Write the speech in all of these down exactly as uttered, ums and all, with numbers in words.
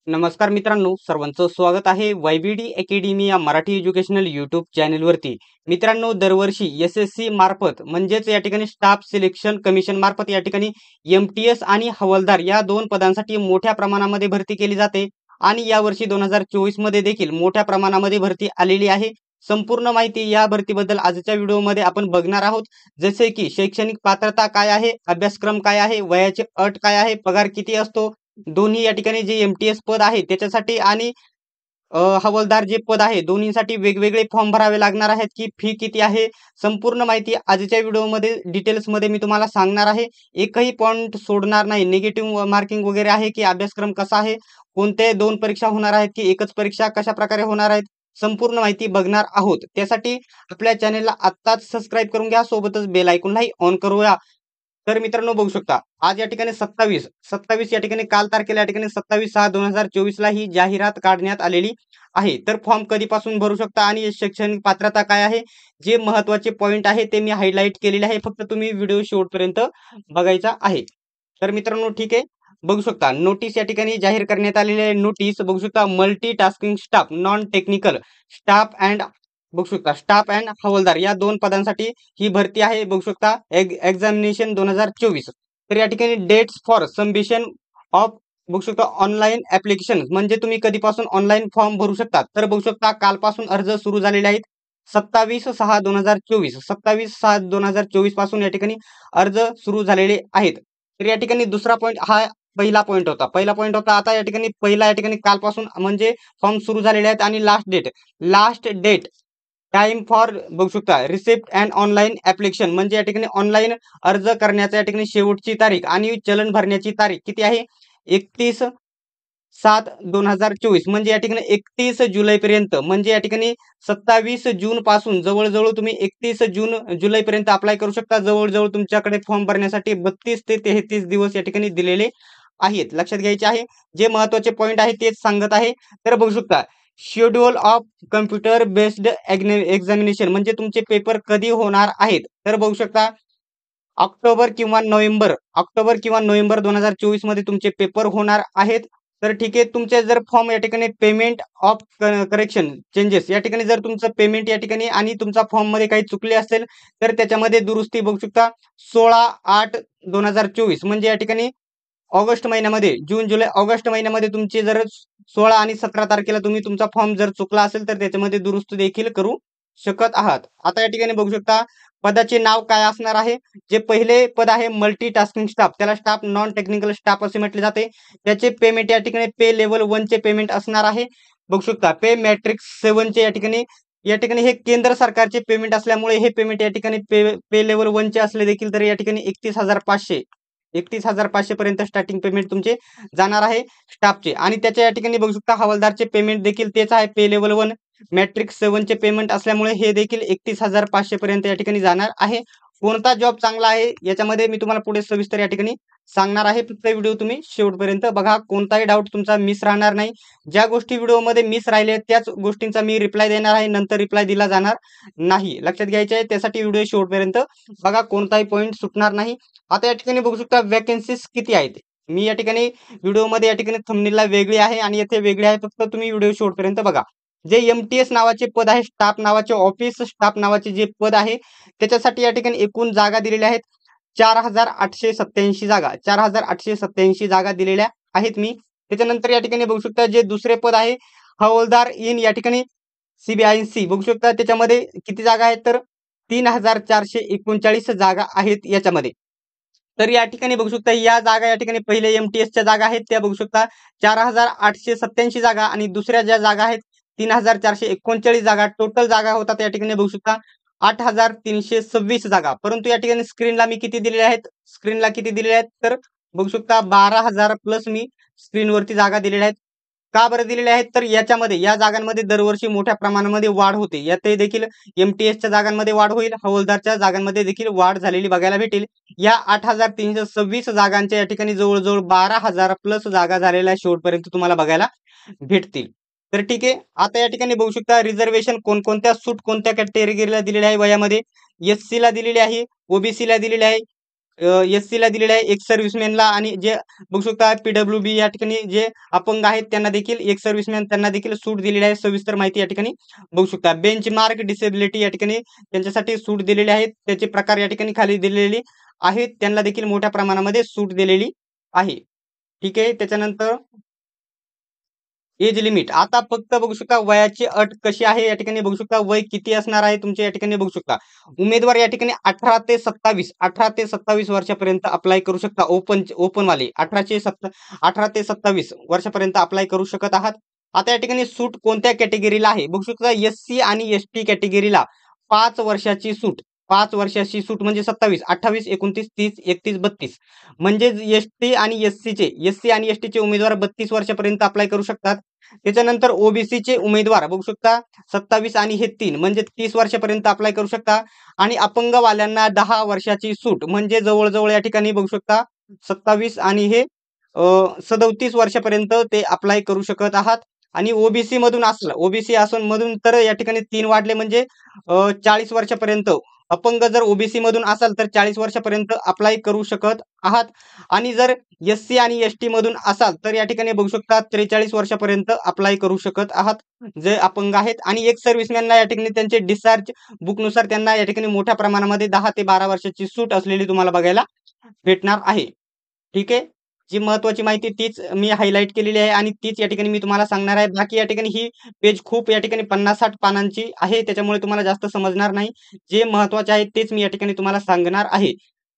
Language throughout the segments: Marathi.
नमस्कार मित्रांनो, सर्वांचं स्वागत आहे वायबीडी अकॅडमी या मराठी एज्युकेशनल यूट्यूब चॅनलवरती. मित्रांनो, दरवर्षी एस एस सी मार्फत म्हणजेच या ठिकाणी स्टाफ सिलेक्शन कमिशन मार्फत या ठिकाणी एम टी एस आणि हवालदार या दोन पदांसाठी मोठ्या प्रमाणामध्ये भरती केली जाते आणि यावर्षी दोन हजार चोवीस मध्ये देखील मोठ्या प्रमाणामध्ये भरती आलेली आहे. संपूर्ण माहिती या भरतीबद्दल आजच्या व्हिडिओमध्ये आपण बघणार आहोत. जसे की शैक्षणिक पात्रता काय आहे, अभ्यासक्रम काय आहे, वयाची अट काय आहे, पगार किती असतो, दोन्ही या ठिकाणी जे एम टी एस पद आहे त्याच्यासाठी आणि अ, हवालदार जे पद आहे दोन्हीसाठी वेगवेगळे फॉर्म भरावे लागणार आहेत की फी किती आहे, संपूर्ण माहिती आजच्या व्हिडिओमध्ये डिटेल्समध्ये मी तुम्हाला सांगणार आहे. एकही पॉईंट सोडणार नाही. निगेटिव्ह मार्किंग वगैरे आहे की अभ्यासक्रम कसा आहे, कोणते दोन परीक्षा होणार आहेत की एकच परीक्षा कशा प्रकारे होणार आहेत, संपूर्ण माहिती बघणार आहोत. त्यासाठी आपल्या चॅनेलला आत्ताच सबस्क्राईब करून घ्या, सोबतच बेल आयकॉनलाही ऑन करूया. तर मित्रांनो, बघू शकता आज या ठिकाणी सत्तावीस सत्तावीस या ठिकाणी काल तारखेला या ठिकाणी सत्तावीस सहा दोन हजार चोवीस ला ही जाहिरात काढण्यात आलेली आहे. तर फॉर्म कधीपासून भरू शकता आणि शैक्षणिक पात्रता काय आहे, जे महत्त्वाचे पॉईंट आहे ते मी हायलाईट केलेले आहे. फक्त तुम्ही व्हिडिओ शेवटपर्यंत बघायचा आहे. तर मित्रांनो, ठीक आहे, बघू शकता नोटीस या ठिकाणी जाहीर करण्यात आलेली आहे. नोटीस बघू शकता, multi tasking staff non technical staff and बघू शकता स्टाफ अँड हवालदार या दोन पदांसाठी ही भरती आहे. बघू शकता एक्झामिनेशन दोन हजार चोवीस. तर या ठिकाणी डेट्स फॉर सबमिशन ऑफ बघू शकता ऑनलाईन ऍप्लिकेशन म्हणजे तुम्ही कधीपासून ऑनलाईन फॉर्म भरू शकता. तर बघू शकता कालपासून अर्ज सुरू झालेले आहेत. सत्तावीस सहा दोन हजार चोवीस सत्तावीस सहा दोन हजार चोवीस पासून या ठिकाणी अर्ज सुरू झालेले आहेत. तर या ठिकाणी दुसरा पॉईंट हा पहिला पॉईंट होता पहिला पॉईंट होता आता या ठिकाणी पहिला या ठिकाणी कालपासून म्हणजे फॉर्म सुरू झालेले आहेत आणि last date last date time for बघू शकता रिसिप्ट अँड ऑनलाईन ऍप्लिकेशन म्हणजे या ठिकाणी ऑनलाईन अर्ज करण्याचा या ठिकाणी शेवटची तारीख आणि चलन भरण्याची तारीख किती आहे, एकतीस सात दोन हजार चोवीस म्हणजे या ठिकाणी एकतीस जुलै पर्यंत म्हणजे या ठिकाणी सत्तावीस जून पासून जवळजवळ तुम्ही एकतीस जून जुलै पर्यंत अप्लाय करू शकता. जवळजवळ तुमच्याकडे फॉर्म भरण्यासाठी बत्तीस ते तेहतीस दिवस या ठिकाणी दिलेले आहेत. लक्षात घ्यायचे आहे. जे महत्वाचे पॉईंट आहे तेच सांगत आहे. तर बघू शकता schedule of computer based examination म्हणजे तुमचे पेपर कधी होणार आहेत. तर बघू शकता ऑक्टोबर किंवा नोव्हेंबर ऑक्टोबर किंवा नोव्हेंबर दोन हजार चोवीस मध्ये तुमचे पेपर होणार आहेत. तर ठीक आहे, तुमचे जर फॉर्म या ठिकाणी पेमेंट ऑफ करेक्शन चेंजेस या ठिकाणी जर तुमचं पेमेंट या ठिकाणी आणि तुमचा फॉर्म मध्ये काही चुकले असेल तर त्याच्यामध्ये दुरुस्ती बघू शकता सोळा आठ दोन हजार चोवीस म्हणजे या ठिकाणी ऑगस्ट महिन्यामध्ये जून जुलै ऑगस्ट महिन्यामध्ये तुमचे जर सोळा आणि सतरा तारखेला तुम्ही तुमचा फॉर्म जर चुकला असेल तर त्याच्यामध्ये दुरुस्ती देखील करू शकत आहात. आता या ठिकाणी बघू शकता पदाचे नाव काय असणार आहे. जे पहिले पद आहे मल्टी टास्किंग स्टाफ त्याला स्टाफ नॉन टेक्निकल स्टाफ असे म्हटले जाते. त्याचे पेमेंट या ठिकाणी पे लेवल वन चे पेमेंट असणार आहे. बघू शकता पे मॅट्रिक्स सेवन चे या ठिकाणी या ठिकाणी हे केंद्र सरकारचे पेमेंट असल्यामुळे हे पेमेंट या ठिकाणी पे पे लेवल वन चे असले देखील तर या ठिकाणी एकतीस हजार पाचशे एकतीस हजार पाचशे पर्यंत स्टार्टिंग पेमेंट तुमचे जाणार आहे स्टाफचे. आणि त्याच्या या ठिकाणी बघू शकता हवालदारचे पेमेंट देखील तेच आहे pay level one matrix seven चे पेमेंट असल्यामुळे हे देखील एकतीस हजार पाचशे पर्यंत या ठिकाणी जाणार आहे. कोणता जॉब चांगला आहे याच्यामध्ये मी तुम्हाला पुढे सविस्तर या ठिकाणी सांगणार आहे. फक्त व्हिडिओ तुम्ही शेवटपर्यंत बघा. कोणताही डाऊट तुमचा मिस राहणार नाही. ज्या गोष्टी व्हिडिओमध्ये मिस राहिले त्याच गोष्टींचा मी रिप्लाय देणार आहे, नंतर रिप्लाय दिला जाणार नाही. लक्षात घ्यायचे आहे. त्यासाठी व्हिडिओ शेवटपर्यंत बघा, कोणताही पॉईंट सुटणार नाही. आता या ठिकाणी बघू शकता वॅकन्सीज किती आहेत. मी या ठिकाणी व्हिडिओमध्ये या ठिकाणी थंबनेलला वेगळी आहे आणि येथे वेगळी आहे. फक्त तुम्ही व्हिडिओ शेवटपर्यंत बघा. जे एम टी एस नावाचे पद आहे, स्टाफ नावाचे ऑफिस स्टाफ नावाचे जे पद आहे त्याच्यासाठी या ठिकाणी एकूण जागा दिलेल्या आहेत चार हजार आठशे सत्याऐंशी जागा चार हजार आठशे सत्याऐंशी जागा दिलेल्या आहेत. मी त्याच्यानंतर या ठिकाणी बघू शकता जे दुसरे पद आहे हवालदार इन या ठिकाणी सीबीआयसी बघू शकता त्याच्यामध्ये किती जागा आहेत तर तीन हजार चारशे एकोणचाळीस जागा आहेत याच्यामध्ये. तर या ठिकाणी बघू शकता या जागा या ठिकाणी पहिले एमटीएसच्या जागा आहेत त्या बघू शकता चार हजार आठशे सत्याऐंशी जागा आणि दुसऱ्या ज्या जागा आहेत तीन हजार चारशे एकोणचाळीस जागा. टोटल जागा होतात या ठिकाणी बघू शकता आठ हजार तीनशे सव्वीस जागा. परंतु या ठिकाणी स्क्रीनला मी किती दिलेले आहेत स्क्रीनला किती दिलेले आहेत तर बघू शकता बारा हजार प्लस मी स्क्रीनवरती जागा दिलेल्या आहेत. का बरं दिलेले आहेत तर याच्यामध्ये या जागांमध्ये दरवर्षी मोठ्या प्रमाणामध्ये वाढ होते. यातही देखील एमटीएसच्या जागांमध्ये वाढ होईल, हवालदारच्या जागांमध्ये देखील वाढ झालेली बघायला भेटेल. या आठ हजार तीनशे सव्वीस जागांच्या या ठिकाणी जवळजवळ बारा हजार प्लस जागा झालेल्या शेवटपर्यंत तुम्हाला बघायला भेटतील. तर ठीक आहे, आता या ठिकाणी बघू शकता रिझर्वेशन कोणकोणत्या सूट कोणत्या कॅटेगरीला दिलेल्या आहे वयामध्ये. एस सी ला दिलेली आहे, ओबीसी ला दिलेली आहे, एस सी ला दिलेले आहे, एक सर्व्हिसमॅनला, आणि जे बघू शकता पीडब्ल्यू बी या ठिकाणी जे अपंग आहेत त्यांना देखील, एक सर्व्हिसमॅन त्यांना देखील सूट दिलेली आहे. सविस्तर माहिती या ठिकाणी बघू शकता. बेंच मार्क डिसेबिलिटी या ठिकाणी त्यांच्यासाठी सूट दिलेली आहेत. त्याचे प्रकार या ठिकाणी खाली दिलेले आहेत. त्यांना देखील मोठ्या प्रमाणामध्ये सूट दिलेली आहे. ठीक आहे. त्याच्यानंतर एज लिमिट, आता फक्त बघू शकता वयाची अट कशी आहे या ठिकाणी बघू शकता. वय किती असणार आहे तुमचे या ठिकाणी बघू शकता. उमेदवार या ठिकाणी अठरा ते सत्तावीस अठरा ते सत्तावीस वर्षापर्यंत अप्लाय करू शकता. ओपन ओपन वाले अठराशे सत्ता अठरा ते सत्तावीस वर्षापर्यंत अप्लाय करू शकत आहात. आता या ठिकाणी सूट कोणत्या कॅटेगरीला आहे बघू शकता. एस सी आणि एस टी कॅटेगरीला पाच वर्षाची सूट, पाच वर्षाची सूट म्हणजे सत्तावीस, अठ्ठावीस, एकोणतीस, तीस, एकतीस, बत्तीस. म्हणजे एस टी आणि एस सी चे एस सी आणि एस टी चे उमेदवार बत्तीस वर्षापर्यंत अप्लाय करू शकतात. त्याच्यानंतर ओबीसी चे उमेदवार बघू शकता सत्तावीस आणि हे तीन म्हणजे तीस वर्षापर्यंत अप्लाय करू शकता. आणि अपंगवाल्यांना दहा वर्षाची सूट म्हणजे जवळजवळ या ठिकाणी बघू शकता सत्तावीस आणि हे सदोतीस वर्षापर्यंत ते अप्लाय करू शकत आहात. आणि ओबीसी मधून असलं ओबीसी असून मधून तर या ठिकाणी तीन वाढले म्हणजे चाळीस वर्षापर्यंत. अपंग जर ओबीसी मधून असाल तर चाळीस वर्षापर्यंत अप्लाय करू शकत आहात. आणि जर एस सी आणि एस टी मधून असाल तर या ठिकाणी बघू शकता त्रेचाळीस वर्षापर्यंत अप्लाय करू शकत आहात जे अपंग आहेत. आणि एक सर्व्हिसमॅनला या ठिकाणी त्यांचे डिस्चार्ज बुकनुसार त्यांना या ठिकाणी मोठ्या प्रमाणामध्ये दहा ते बारा वर्षाची सूट असलेली तुम्हाला बघायला भेटणार आहे. ठीक आहे. जी महत्वाची माहिती तीच मी हायलाइट केलेली आहे आणि तीच या ठिकाणी मी तुम्हाला सांगणार आहे. बाकी या ठिकाणी ही पेज खूप या ठिकाणी पन्नास साठ पानांची आहे, त्याच्यामुळे तुम्हाला जास्त समजणार नाही. जे महत्वाचे आहे तेच मी या ठिकाणी तुम्हाला सांगणार आहे.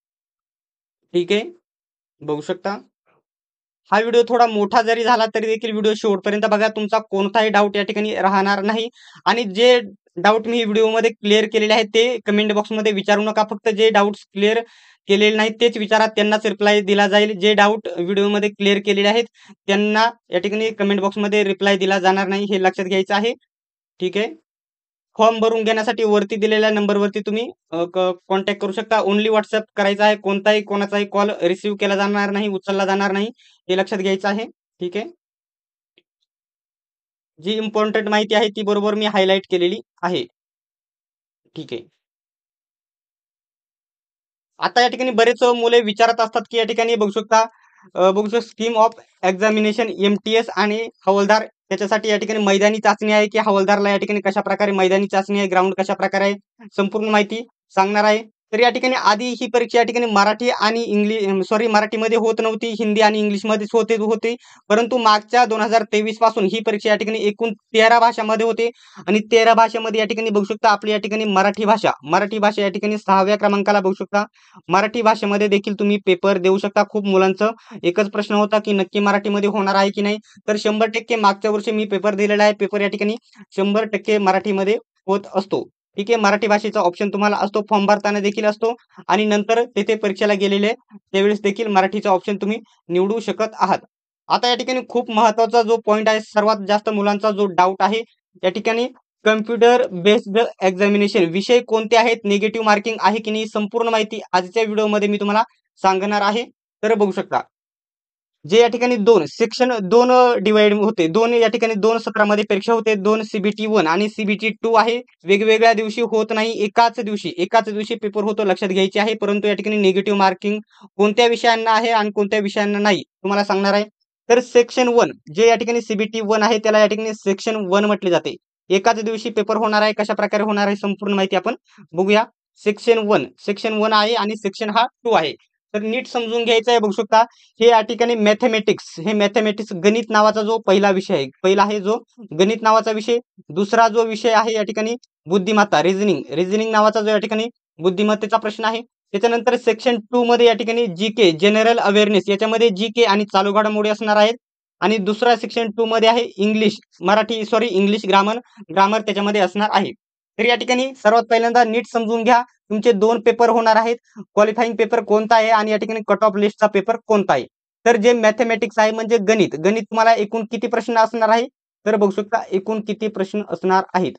ठीक आहे. बघू शकता. हा व्हिडिओ थोडा मोठा जरी झाला तरी देखील व्हिडिओ शेवटपर्यंत बघा. तुमचा कोणताही डाऊट या ठिकाणी राहणार नाही. आणि जे डाऊट मी व्हिडिओमध्ये क्लिअर केलेले आहेत ते कमेंट बॉक्समध्ये विचारू नका. फक्त जे डाऊट्स क्लिअर केलेले नाहीत तेच विचारा, त्यांनाच रिप्लाय दिला जाईल. जे डाऊट व्हिडिओमध्ये क्लिअर केलेले आहेत त्यांना या ठिकाणी कमेंट बॉक्समध्ये रिप्लाय दिला जाणार नाही, हे लक्षात घ्यायचं आहे. ठीक आहे. फॉर्म भरून घेण्यासाठी वरती दिलेल्या नंबरवरती तुम्ही कॉन्टॅक्ट करू शकता. ओन्ली व्हॉट्सअप करायचा आहे. कोणताही कोणाचाही कॉल रिसीव्ह केला जाणार नाही, उचलला जाणार नाही, हे लक्षात घ्यायचं आहे. ठीक आहे. जी इम्पॉर्टंट माहिती आहे ती बरोबर मी हायलाइट केलेली आहे. ठीक आहे. आता या ठिकाणी बरेच मुले विचारत असतात की या ठिकाणी बघू शकता बघू शकता स्कीम ऑफ एक्झामिनेशन एमटीएस आणि हवालदार, त्याच्यासाठी या ठिकाणी मैदानी चाचणी आहे की हवालदारला या ठिकाणी कशा प्रकारे मैदानी चाचणी आहे, ग्राउंड कशा प्रकारे आहे, संपूर्ण माहिती सांगणार आहे. तर या ठिकाणी आधी ही परीक्षा या ठिकाणी मराठी आणि इंग्लिश सॉरी मराठीमध्ये होत नव्हती, हिंदी आणि इंग्लिशमध्येच होते होते परंतु मागच्या दोन हजार तेवीस पासून ही परीक्षा या ठिकाणी एकूण तेरा भाषांमध्ये होते. आणि तेरा भाषेमध्ये या ठिकाणी बघू शकता आपली या ठिकाणी मराठी भाषा मराठी भाषा या ठिकाणी सहाव्या क्रमांकाला बघू शकता. मराठी भाषेमध्ये देखील तुम्ही पेपर देऊ शकता. खूप मुलांचं एकच प्रश्न होता की नक्की मराठीमध्ये होणार आहे की नाही, तर शंभर टक्के मागच्या वर्षी मी पेपर दिलेला आहे. पेपर या ठिकाणी शंभर टक्के मराठीमध्ये होत असतो. ठीक आहे. मराठी भाषेचा ऑप्शन तुम्हाला असतो, फॉर्म भरताना देखील असतो आणि नंतर तेथे परीक्षेला गेलेले त्यावेळेस देखील मराठीचा ऑप्शन तुम्ही निवडू शकत आहात. आता या ठिकाणी खूप महत्वाचा जो पॉइंट आहे, सर्वात जास्त मुलांचा जो डाऊट आहे या ठिकाणी कम्प्युटर बेस्ड एक्झामिनेशन विषय कोणते आहेत, निगेटिव्ह मार्किंग आहे की नाही, संपूर्ण माहिती आजच्या व्हिडिओमध्ये मी तुम्हाला सांगणार आहे. तर बघू शकता जे या ठिकाणी दोन सेक्शन दोन डिवाइड होते, दोन या ठिकाणी दोन सत्रामध्ये परीक्षा होते. दोन सीबीटी वन आणि सीबीटी टू आहे. वेगवेगळ्या दिवशी होत नाही, एकाच दिवशी एकाच दिवशी पेपर होतो, लक्षात घ्यायचे आहे. परंतु या ठिकाणी निगेटिव्ह मार्किंग कोणत्या विषयांना आहे आणि कोणत्या विषयांना नाही तुम्हाला सांगणार आहे. तर सेक्शन वन जे या ठिकाणी सीबीटी वन आहे त्याला या ठिकाणी सेक्शन वन म्हटले जाते. एकाच दिवशी पेपर होणार आहे, कशा प्रकारे होणार आहे संपूर्ण माहिती आपण बघूया. सेक्शन वन सेक्शन वन आहे आणि सेक्शन हा टू आहे. तर नीट समजून घ्यायचं आहे. बघू शकता हे या ठिकाणी मॅथेमॅटिक्स हे मॅथेमॅटिक्स गणित नावाचा जो पहिला विषय आहे, पहिला आहे जो गणित नावाचा विषय. दुसरा जो विषय आहे या ठिकाणी बुद्धिमत्ता रिझनिंग रिझनिंग नावाचा जो या ठिकाणी बुद्धिमत्तेचा प्रश्न आहे. त्याच्यानंतर सेक्शन टू मध्ये या ठिकाणी जी के जनरल अवेअरनेस, याच्यामध्ये जी के आणि चालू घडामोडी असणार आहेत. आणि दुसरा सेक्शन टू मध्ये आहे English Marathi sorry English grammar grammar त्याच्यामध्ये असणार आहे. तर या ठिकाणी सर्वात पहिल्यांदा नीट समजून घ्या. तुमचे दोन पेपर होणार आहेत. क्वालिफाईंग पेपर कोणता आहे आणि या ठिकाणी कट ऑफ लिस्टचा पेपर कोणता आहे. तर जे मॅथेमॅटिक्स आहे म्हणजे गणित गणित तुम्हाला एकूण किती प्रश्न असणार आहे, तर बघू शकता एकूण किती प्रश्न असणार आहेत.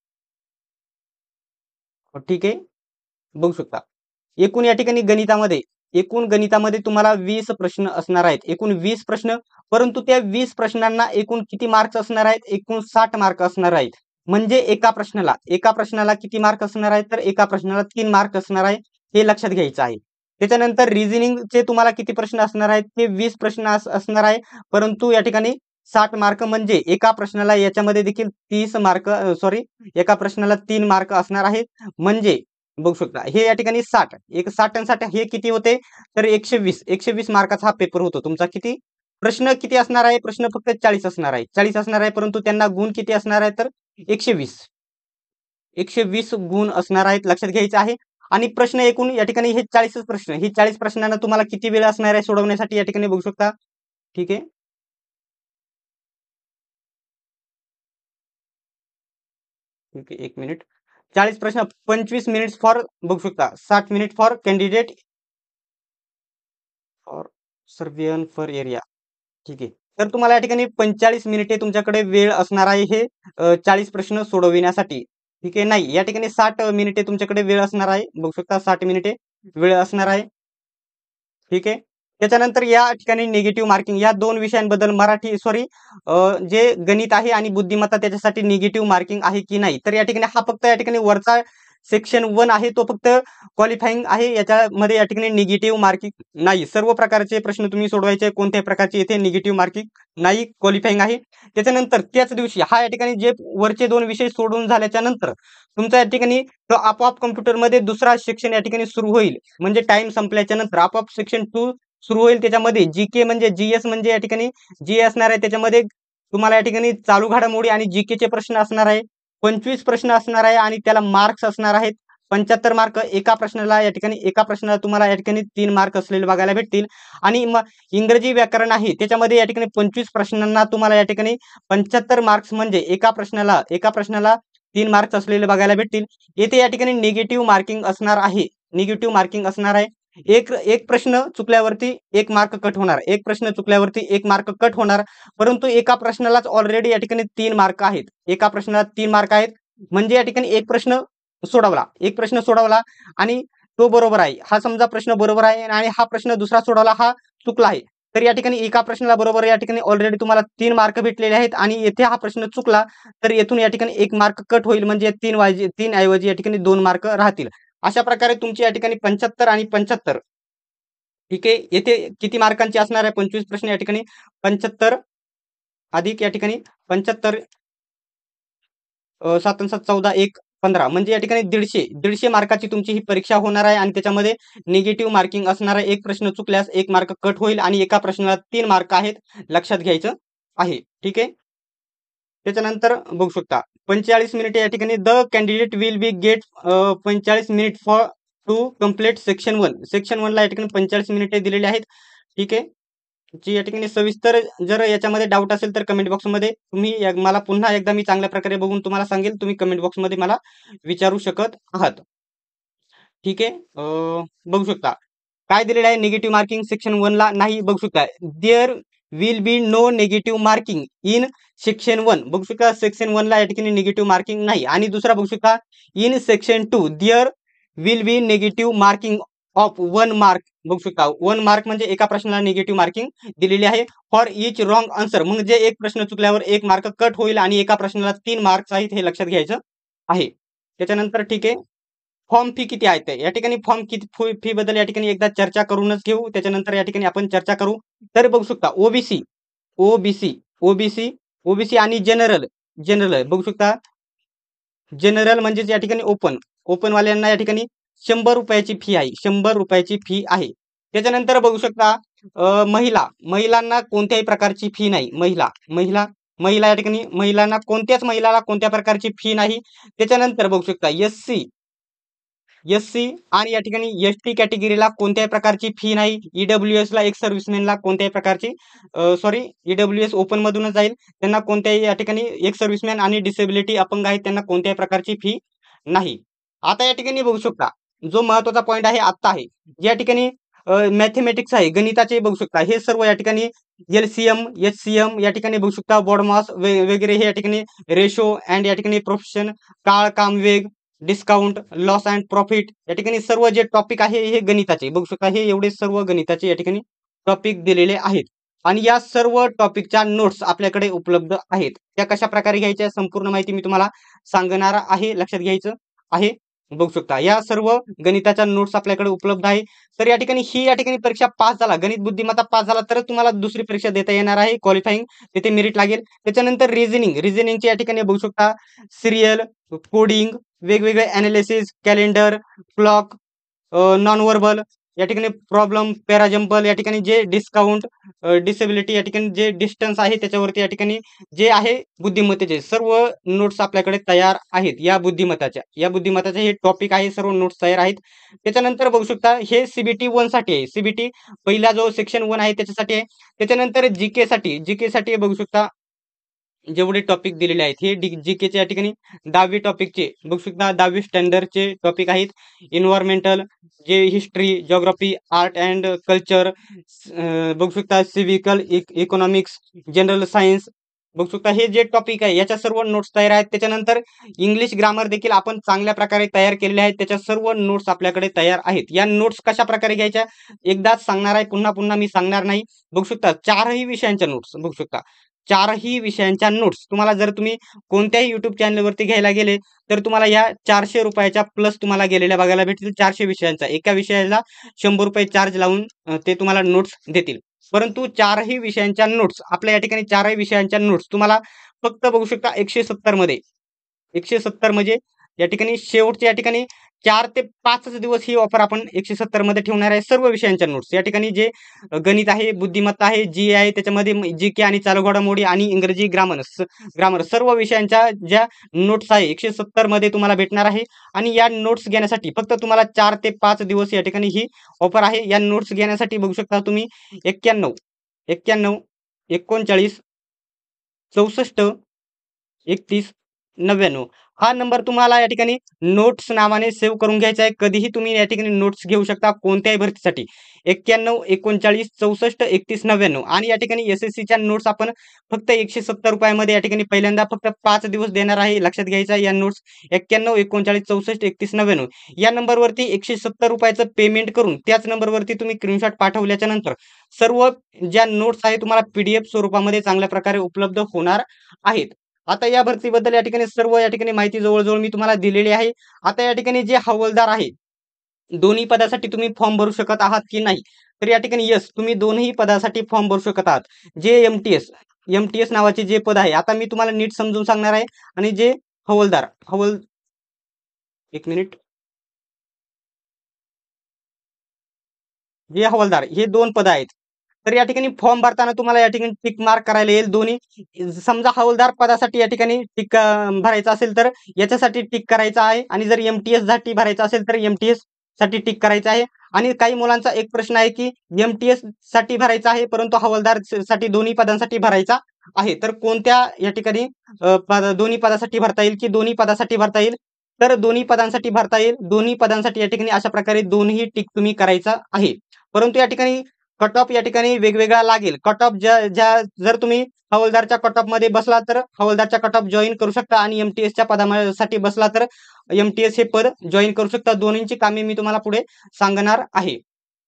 ठीक आहे. बघू शकता एकूण या ठिकाणी गणितामध्ये एकूण गणितामध्ये तुम्हाला वीस प्रश्न असणार आहेत. एकूण वीस प्रश्न, परंतु त्या वीस प्रश्नांना एकूण किती मार्क्स असणार आहेत, एकूण साठ मार्क असणार आहेत. म्हणजे एका प्रश्नाला एका प्रश्नाला किती मार्क असणार आहेत, तर एका प्रश्नाला तीन मार्क असणार आहे, हे लक्षात घ्यायचं आहे. त्याच्यानंतर रिझनिंगचे तुम्हाला किती प्रश्न असणार आहेत ते वीस प्रश्न असणार आहे, परंतु या ठिकाणी साठ मार्क म्हणजे एका प्रश्नाला याच्यामध्ये देखील तीस मार्क सॉरी एका प्रश्नाला तीन मार्क असणार आहेत. म्हणजे बघू शकता हे या ठिकाणी साठ एक साठ आणि साठ हे किती होते तर एकशे वीस एकशे वीस मार्काचा हा पेपर होतो तुमचा. किती प्रश्न किती असणार आहे प्रश्न फक्त चाळीस असणार आहे चाळीस असणार आहे परंतु त्यांना गुण किती असणार आहे तर एकशे वीस एकशे वीस गुण असणार आहेत लक्षात घ्यायचं आहे. आणि प्रश्न एकूण या ठिकाणी हे चाळीसच प्रश्न ही चाळीस प्रश्नांना तुम्हाला किती वेळ असणार आहे सोडवण्यासाठी या ठिकाणी बघू शकता. ठीक आहे ठीक आहे एक मिनिट चाळीस प्रश्न पंचवीस मिनिट्स फॉर बघू शकता साठ minute for candidate for surveyor for area. ठीक आहे तर तुम्हाला या ठिकाणी पंचेचाळीस मिनिटे तुमच्याकडे वेळ असणार आहे हे चाळीस प्रश्न सोडविण्यासाठी. ठीक आहे नाही या ठिकाणी साठ मिनिटे तुमच्याकडे वेळ असणार आहे बघू शकता साठ मिनिटे वेळ असणार आहे. ठीक आहे त्याच्यानंतर या ठिकाणी निगेटिव्ह मार्किंग या दोन विषयांबद्दल मराठी सॉरी जे गणित आहे आणि बुद्धिमत्ता त्याच्यासाठी निगेटिव्ह मार्किंग आहे की नाही तर या ठिकाणी हा फक्त या ठिकाणी वरचा सेक्शन वन आहे तो फक्त क्वालिफाईंग आहे याच्यामध्ये या ठिकाणी निगेटिव्ह मार्किंग नाही. सर्व प्रकारचे प्रश्न तुम्ही सोडवायचे कोणत्याही प्रकारचे इथे निगेटिव्ह मार्किंग नाही क्वालिफाईंग आहे. त्याच्यानंतर त्याच दिवशी हा या ठिकाणी जे वरचे दोन विषय सोडून झाल्याच्या नंतर तुमचा या ठिकाणी तो आपोआप कम्प्युटरमध्ये दुसरा सेक्शन या ठिकाणी सुरू होईल म्हणजे टाइम संपल्याच्या नंतर आपोआप सेक्शन टू सुरू होईल. त्याच्यामध्ये जी के म्हणजे जीएस म्हणजे या ठिकाणी जी असणार आहे त्याच्यामध्ये तुम्हाला या ठिकाणी चालू घडामोडी आणि जी केचे प्रश्न असणार आहे पंचवीस प्रश्न असणार आहे आणि त्याला मार्क्स असणार आहेत पंच्याहत्तर मार्क एका प्रश्नाला या ठिकाणी एका प्रश्नाला तुम्हाला या ठिकाणी तीन मार्क असलेले बघायला भेटतील. आणि इंग्रजी व्याकरण आहे त्याच्यामध्ये या ठिकाणी पंचवीस प्रश्नांना तुम्हाला या ठिकाणी पंच्याहत्तर मार्क्स म्हणजे एका प्रश्नाला एका प्रश्नाला तीन मार्क्स असलेले बघायला भेटतील. येथे या ठिकाणी निगेटिव्ह मार्किंग असणार आहे निगेटिव्ह मार्किंग असणार आहे. एक एक प्रश्न चुकल्यावरती एक मार्क कट होणार एक प्रश्न चुकल्यावरती एक मार्क कट होणार परंतु एका प्रश्नालाच ऑलरेडी या ठिकाणी तीन मार्क आहेत एका प्रश्नाला तीन मार्क आहेत. म्हणजे या ठिकाणी एक प्रश्न सोडवला एक प्रश्न सोडवला आणि तो बरोबर आहे हा समजा प्रश्न बरोबर आहे आणि हा प्रश्न दुसरा सोडवला हा चुकला आहे तर या ठिकाणी एका प्रश्नाला बरोबर या ठिकाणी ऑलरेडी तुम्हाला तीन मार्क भेटलेले आहेत आणि येथे हा प्रश्न चुकला तर येथून या ठिकाणी एक मार्क कट होईल म्हणजे तीन वाजे तीन ऐवजी या ठिकाणी दोन मार्क राहतील. अशा प्रकारे तुमची या ठिकाणी पंच्याहत्तर आणि पंच्याहत्तर ठीक आहे येथे किती मार्कांची असणार आहे पंचवीस प्रश्न या ठिकाणी पंच्याहत्तर अधिक या ठिकाणी पंच्याहत्तर सात सात चौदा एक पंधरा म्हणजे या ठिकाणी दीडशे दीडशे मार्काची तुमची ही परीक्षा होणार आहे आणि त्याच्यामध्ये निगेटिव्ह मार्किंग असणार आहे. एक प्रश्न चुकल्यास एक मार्क कट होईल आणि एका प्रश्नाला तीन मार्क आहेत लक्षात घ्यायचं आहे. ठीक आहे त्याच्यानंतर बघू शकता पंचेचाळीस मिनिटे या ठिकाणी the candidate will be get पंचेचाळीस minute for to complete section one section one ला या ठिकाणी पंचेचाळीस मिनिटे दिलेले आहेत. ठीक आहे जी या ठिकाणी सविस्तर जर याच्यामध्ये डाऊट असेल तर कमेंट बॉक्समध्ये तुम्ही मला पुन्हा एकदा मी चांगल्या प्रकारे बघून तुम्हाला सांगेल तुम्ही कमेंट बॉक्समध्ये मला विचारू शकत आहात. ठीक आहे बघू शकता काय दिलेलं आहे निगेटिव्ह मार्किंग सेक्शन वन ला नाही बघू शकता there will be no negative marking in section one बघू शकता सेक्शन वन ला या ठिकाणी निगेटिव्ह मार्किंग नाही. आणि दुसरा बघू शकता in section two there will be negative marking of one mark बघू शकता वन मार्क म्हणजे एका प्रश्नाला निगेटिव्ह मार्किंग दिलेली आहे फॉर इच रॉंग आन्सर म्हणजे एक प्रश्न चुकल्यावर एक मार्क कट होईल आणि एका प्रश्नाला तीन मार्क्स आहेत हे लक्षात घ्यायचं आहे. त्याच्यानंतर ठीक आहे फॉर्म फी किती आहे या ठिकाणी फॉर्म किती फी बद्दल या ठिकाणी एकदा चर्चा करूनच घेऊ त्याच्यानंतर या ठिकाणी आपण चर्चा करू. तर बघू शकता ओबीसी ओबीसी ओबीसी ओबीसी आणि जनरल जनरल बघू शकता जनरल म्हणजेच या ठिकाणी ओपन ओपन वाल्यांना या ठिकाणी शंभर रुपयाची फी आहे शंभर रुपयाची फी आहे. त्याच्यानंतर बघू शकता महिला महिलांना कोणत्याही प्रकारची फी नाही महिला महिला महिला या ठिकाणी महिलांना कोणत्याच महिलाला कोणत्या प्रकारची फी नाही. त्याच्यानंतर बघू शकता एस सी एस सी आणि या ठिकाणी एस टी कॅटेगरीला कोणत्याही प्रकारची फी नाही. ईडब्ल्यू एस ला एक सर्व्हिसमॅनला कोणत्याही प्रकारची सॉरी ईडब्ल्यू एस ओपन मधूनच जाईल त्यांना कोणत्याही या ठिकाणी एक सर्व्हिसमॅन आणि डिसेबिलिटी अपंग आहेत त्यांना कोणत्याही प्रकारची फी नाही. आता या ठिकाणी बघू शकता जो महत्वाचा पॉईंट आहे आता आहे या ठिकाणी मॅथेमॅटिक्स आहे गणिताचे बघू शकता हे सर्व या ठिकाणी एलसीएम एचसीएम या ठिकाणी बघू शकता बॉडमास वगैरे हे या ठिकाणी रेशो अँड या ठिकाणी प्रोफेशन काळ काम वेग डिस्काउंट लॉस अँड प्रॉफिट या ठिकाणी सर्व जे टॉपिक आहे हे गणिताचे बघू शकता हे एवढे सर्व गणिताचे या ठिकाणी टॉपिक दिलेले आहेत. आणि या सर्व टॉपिकच्या नोट्स आपल्याकडे उपलब्ध आहेत त्या कशा प्रकारे घ्यायच्या संपूर्ण माहिती मी तुम्हाला सांगणार आहे लक्षात घ्यायचं आहे. बघू शकता या सर्व गणिताच्या नोट्स आपल्याकडे उपलब्ध आहे. तर या ठिकाणी ही या ठिकाणी परीक्षा पास झाला, गणित बुद्धिमत्ता पास झाला तर तुम्हाला दुसरी परीक्षा देता येणार आहे क्वालिफाईंग, तिथे मेरिट लागेल. त्याच्यानंतर रिझनिंग, रिझनिंगची या ठिकाणी बघू शकता सिरियल, कोडिंग, वेगवेगळे analysis, calendar, clock, non verbal, या ठिकाणी प्रॉब्लेम, पॅराजम्पल, या ठिकाणी जे डिस्काउंट, डिसेबिलिटी, या ठिकाणी जे डिस्टन्स आहे त्याच्यावरती या ठिकाणी जे आहे बुद्धिमत्तेचे सर्व नोट्स आपल्याकडे तयार आहेत. या बुद्धिमत्ताच्या या बुद्धिमत्ताचे हे टॉपिक आहे, सर्व नोट्स तयार आहेत. त्याच्यानंतर बघू शकता हे सीबीटी वन साठी आहे. सीबीटी पहिला जो सेक्शन वन आहे त्याच्यासाठी आहे. त्याच्यानंतर जीके साठी जीके साठी बघू शकता जेवढे टॉपिक दिलेले आहेत हे जीकेचे या ठिकाणी दहावी टॉपिकचे बघू शकता, दहावी स्टँडर्डचे टॉपिक आहेत. इन्व्हायरमेंटल, जे history, geography, art and culture, बघू शकता सिव्हिकल, इकॉनॉमिक्स, जनरल सायन्स, बघू शकता हे जे टॉपिक आहे याच्या सर्व नोट्स तयार आहेत. त्याच्यानंतर इंग्लिश ग्रामर देखील आपण चांगल्या प्रकारे तयार केलेले आहेत, त्याच्या सर्व नोट्स आपल्याकडे तयार आहेत. या नोट्स कशा प्रकारे घ्यायच्या एकदाच सांगणार आहे, पुन्हा पुन्हा मी सांगणार नाही. बघू शकता चारही विषयांच्या नोट्स, बघू शकता चारही विषयांच्या नोट्स तुम्हाला जर तुम्ही कोणत्याही युट्यूब चॅनलवरती घ्यायला गेले तर तुम्हाला या चारशे रुपयाच्या प्लस तुम्हाला गेलेल्या बघायला भेटतील. चारशे विषयांचा, एका विषयाला शंभर रुपये चार्ज लावून अ, ते तुम्हाला नोट्स देतील. परंतु चारही विषयांच्या नोट्स आपल्या या ठिकाणी चारही विषयांच्या नोट्स तुम्हाला फक्त बघू शकता एकशे सत्तर मध्ये एकशे सत्तर म्हणजे या ठिकाणी शेवटच्या या ठिकाणी चार ते पाच दिवस ही ऑफर आपण एकशे सत्तर मध्ये ठेवणार आहे. सर्व विषयांच्या नोट्स या ठिकाणी जे गणित आहे, बुद्धिमत्ता आहे, जी आहे, त्याच्यामध्ये जी के आणि चालू घडामोडी आणि इंग्रजी ग्रामर ग्रामर सर्व विषयांच्या ज्या नोट्स आहे एकशे सत्तर मध्ये तुम्हाला भेटणार आहे. आणि या नोट्स घेण्यासाठी फक्त तुम्हाला चार ते पाच दिवस या ठिकाणी ही ऑफर आहे. या नोट्स घेण्यासाठी बघू शकता तुम्ही एक्क्याण्णव एक्क्याण्णव एकोणचाळीस चौसष्ट एकतीस नव्याण्णव हा नंबर तुम्हाला या ठिकाणी नोट्स नावाने सेव्ह करून घ्यायचा आहे. कधीही तुम्ही या ठिकाणी नोट्स घेऊ शकता कोणत्याही भरतीसाठी. एक्क्याण्णव एकोणचाळीस चौसष्ट एकतीस नव्याण्णव आणि या ठिकाणी एस एस सीच्या नोट्स आपण फक्त एकशे सत्तर रुपयामध्ये या ठिकाणी पहिल्यांदा फक्त पाच दिवस देणार आहे. लक्षात घ्यायचा या नोट्स एक्क्याण्णव एकोणचाळीस चौसष्ट एकतीस नव्याण्णव या नंबरवरती एकशे सत्तर रुपयाचं पेमेंट करून त्याच नंबरवरती तुम्ही स्क्रीनशॉट पाठवल्याच्या नंतर सर्व ज्या नोट्स आहे तुम्हाला पीडीएफ स्वरूपामध्ये चांगल्या प्रकारे उपलब्ध होणार आहेत. आता या भरतीबद्दल या ठिकाणी सर्व या ठिकाणी माहिती जवळजवळ मी तुम्हाला दिलेली आहे. आता या ठिकाणी जे हवालदार आहे दोन्ही पदासाठी तुम्ही फॉर्म भरू शकत आहात की नाही, तर या ठिकाणी यस तुम्ही दोन्ही पदासाठी फॉर्म भरू शकत आहात. जे एमटीएस एमटीएस नावाचे जे पद आहे आता मी तुम्हाला नीट समजून सांगणार आहे. आणि जे हवालदार हवल एक मिनिट जे हवालदार हे दोन पद आहेत. तर या ठिकाणी फॉर्म भरताना तुम्हाला या ठिकाणी टिक मार्क करायला येईल दोन्ही. समजा हवालदार पदासाठी या ठिकाणी टिक भरायचा असेल तर याच्यासाठी टिक करायचा आहे. आणि जर एमटीएस साठी भरायचा असेल तर एमटीएस साठी टिक करायचा आहे. आणि काही मुलांचा एक प्रश्न आहे की एमटीएस साठी भरायचा आहे परंतु हवालदार साठी दोन्ही पदांसाठी भरायचा आहे. तर कोणत्या या ठिकाणी दोन्ही पदासाठी भरता येईल की दोन्ही पदासाठी भरता येईल, तर दोन्ही पदांसाठी भरता येईल. दोन्ही पदांसाठी या ठिकाणी अशा प्रकारे दोन्ही टिक तुम्ही करायचा आहे. परंतु या ठिकाणी कट ऑफ या ठिकाणी वेगवेगळा लागेल. कट ऑफ ज्या ज्या जर तुम्ही हवालदारच्या कट ऑफ मध्ये बसला तर हवालदारच्या कट ऑफ जॉईन करू शकता आणि एमटीएसच्या पदासाठी बसला तर एमटीएस हे पद जॉईन करू शकता. दोन्हींची कामे मी तुम्हाला पुढे सांगणार आहे.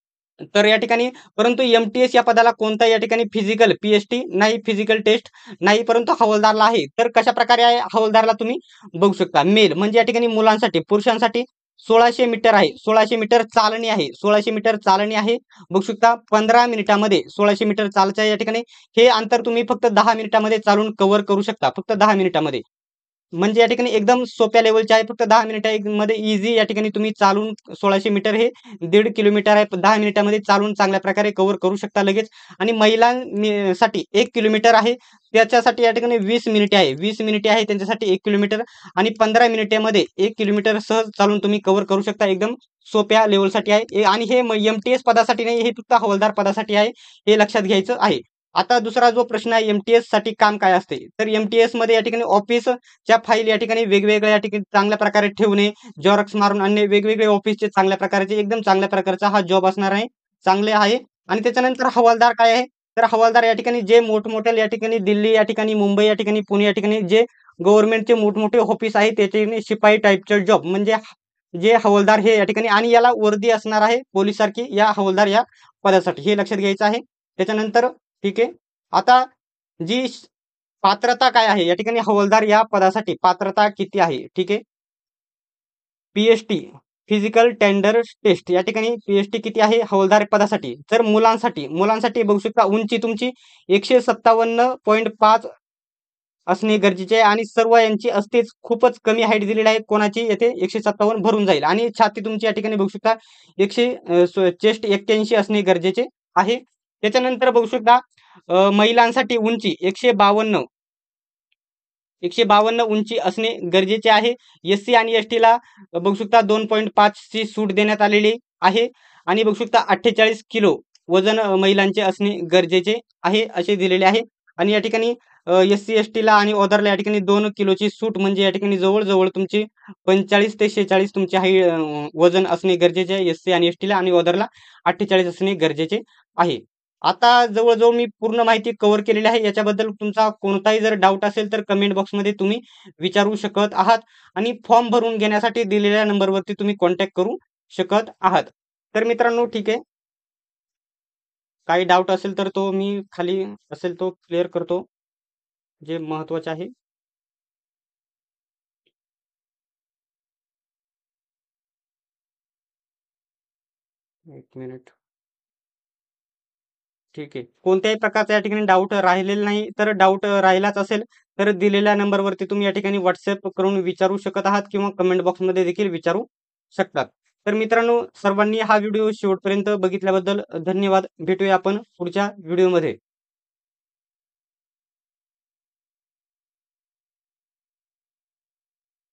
तर या ठिकाणी परंतु एमटीएस या पदाला कोणता या ठिकाणी फिजिकल पीएचटी नाही, फिजिकल टेस्ट नाही, परंतु हवालदारला आहे. तर कशा प्रकारे आहे हवालदारला तुम्ही बघू शकता. मेल म्हणजे या ठिकाणी मुलांसाठी, पुरुषांसाठी सोळाशे मीटर आहे, सोळाशे मीटर चालणी आहे, सोळाशे मीटर चालणी आहे. बघू शकता पंधरा मिनिटामध्ये सोळाशे मीटर चालच्या या ठिकाणी हे अंतर तुम्ही फक्त दहा मिनिटामध्ये चालून कव्हर करू शकता, फक्त दहा मिनिटामध्ये. म्हणजे या ठिकाणी एकदम सोप्या लेवलचे आहे. फक्त दहा मिनिटामध्ये इझी या ठिकाणी तुम्ही चालून सोळाशे मीटर हे दीड किलोमीटर आहे. दहा मिनिटामध्ये चालून चांगल्या प्रकारे कव्हर करू शकता लगेच. आणि महिलांसाठी एक किलोमीटर आहे, त्याच्यासाठी या ठिकाणी वीस मिनिटे आहे, वीस मिनिटे आहे त्यांच्यासाठी एक किलोमीटर. आणि पंधरा मिनिटामध्ये एक किलोमीटर सहज चालून तुम्ही कव्हर करू शकता. एकदम सोप्या लेवलसाठी आहे. आणि हे एमटीएस पदासाठी नाही, हे फक्त हवालदार पदासाठी आहे, हे लक्षात घ्यायचं आहे. आता दुसरा जो प्रश्न आहे एमटीएस साठी काम काय असते, तर एमटीएस मध्ये या ठिकाणी ऑफिसच्या फाईल या ठिकाणी वेगवेगळ्या या ठिकाणी चांगल्या प्रकारे ठेवणे, झेरॉक्स मारून आणणे, वेगवेगळे ऑफिसचे चांगल्या प्रकारचे एकदम चांगल्या प्रकारचा हा जॉब असणार आहे, चांगले आहे. आणि त्याच्यानंतर हवालदार काय आहे, तर हवालदार या ठिकाणी जे मोठमोठे या ठिकाणी दिल्ली या ठिकाणी, मुंबई या ठिकाणी, पुणे या ठिकाणी जे गव्हर्नमेंटचे मोठमोठे ऑफिस आहे त्याचे शिपाई टाईपचे जॉब म्हणजे जे हवालदार हे या ठिकाणी. आणि याला वर्दी असणार आहे पोलीस सारखी या हवालदार या पदासाठी, हे लक्षात घ्यायचं आहे. त्याच्यानंतर ठीक आहे. आता जी पात्रता काय आहे या ठिकाणी हवालदार या पदासाठी पात्रता किती आहे, ठीक आहे. पीएचटी फिजिकल टेंडर टेस्ट या ठिकाणी पीएचटी किती आहे हवालदार पदासाठी. तर मुलांसाठी मुलांसाठी बघू शकता उंची तुमची एकशे सत्तावन्न पॉईंट पाच असणे गरजेचे आहे आणि सर्व यांची असतेच खूपच कमी हाईट दिलेली आहे. कोणाची येथे एकशे सत्तावन्न भरून जाईल आणि छाती तुमची या ठिकाणी बघू शकता एकशे चेस्ट एक्क्याऐंशी असणे गरजेचे आहे. त्याच्यानंतर बघू शकता अ, महिलांसाठी उंची एकशे बावन्न एकशे बावन्न उंची असणे गरजेचे आहे. एस सी आणि एस टीला बघू शकता दोन पॉईंट पाचची सूट देण्यात आलेली आहे आणि बघू शकता अठ्ठेचाळीस किलो वजन अ, महिलांचे असणे गरजेचे आहे असे दिलेले आहे. आणि या ठिकाणी एस सी एस टीला आणि ओदरला या ठिकाणी दोन किलोची सूट म्हणजे या ठिकाणी जवळजवळ तुमची पंचेचाळीस ते शेहेचाळीस तुमचे हाई अ, वजन असणे गरजेचे आहे एस सी आणि एस टीला आणि ओदरला अठ्ठेचाळीस असणे गरजेचे आहे. आता जवळ-जवळ मी पूर्ण माहिती कव्हर केलेली आहे. याच्याबद्दल तुमचा कोणताही जर डाऊट असेल तर कमेंट बॉक्समध्ये तुम्ही विचारू शकत आहात आणि फॉर्म भरून घेण्यासाठी दिलेल्या नंबरवरती तुम्ही कॉन्टॅक्ट करू शकत आहात. तर मित्रांनो ठीक आहे. काही डाऊट असेल तर तो मी खाली असेल तो क्लिअर करतो. जे महत्त्वाचे आहे. एक मिनिट. ठीक आहे. कोणत्याही प्रकारचा या ठिकाणी डाऊट राहिलेला नाही. तर डाऊट राहिलाच असेल तर दिलेल्या नंबरवरती तुम्ही या ठिकाणी WhatsApp करून विचारू शकत आहात किंवा कमेंट बॉक्समध्ये देखील विचारू शकतात. तर मित्रांनो सर्वांनी हा व्हिडिओ शेवटपर्यंत बघितल्याबद्दल धन्यवाद. भेटूया आपण पुढच्या व्हिडिओमध्ये.